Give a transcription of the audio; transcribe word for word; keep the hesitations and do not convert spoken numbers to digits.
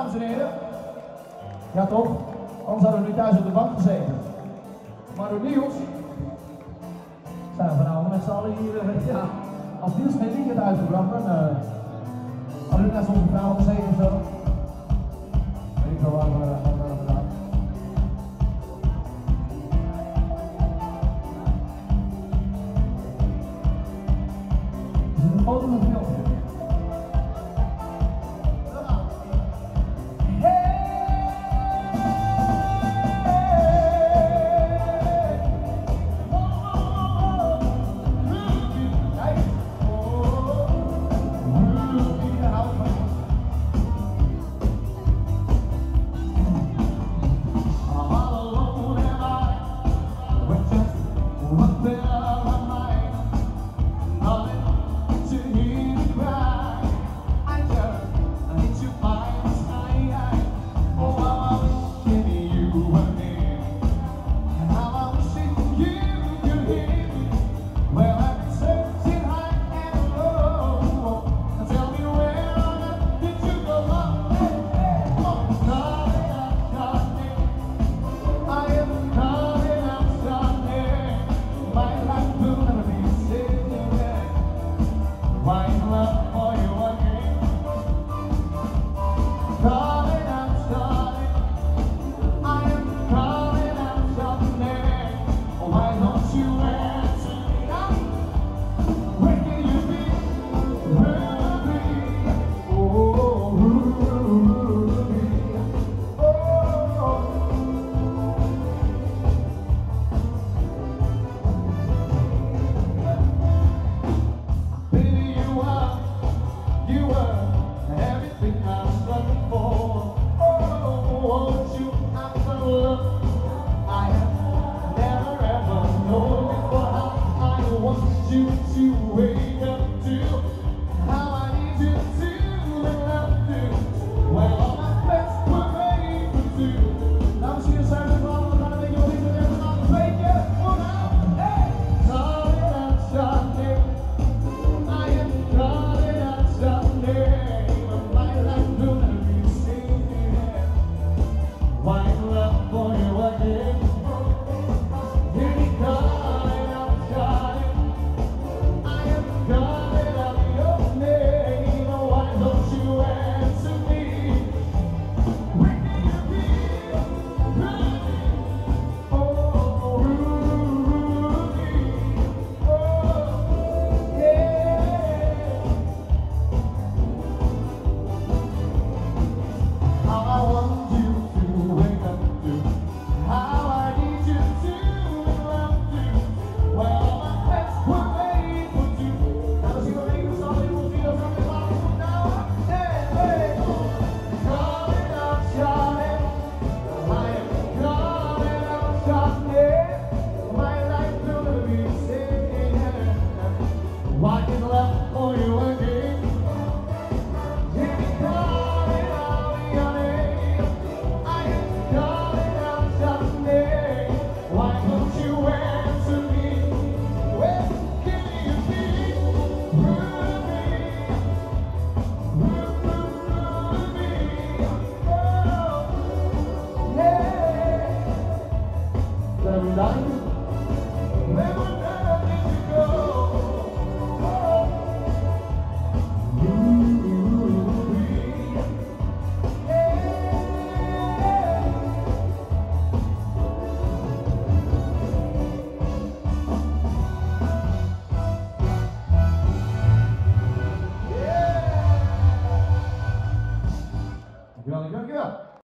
dames en heren. Ja toch? Anders hadden we nu thuis op de bank gezeten. Maar door Niels zijn we vanavond met z'n allen hier. Uh, ja, als Niels geen liedje had uitgebracht, dan uh, hadden we net zoals een vrouw gezeten of zo. Weet ik wel waar we hebben gedaan. Is het een foto of een filmpje? Dankjewel, dankjewel.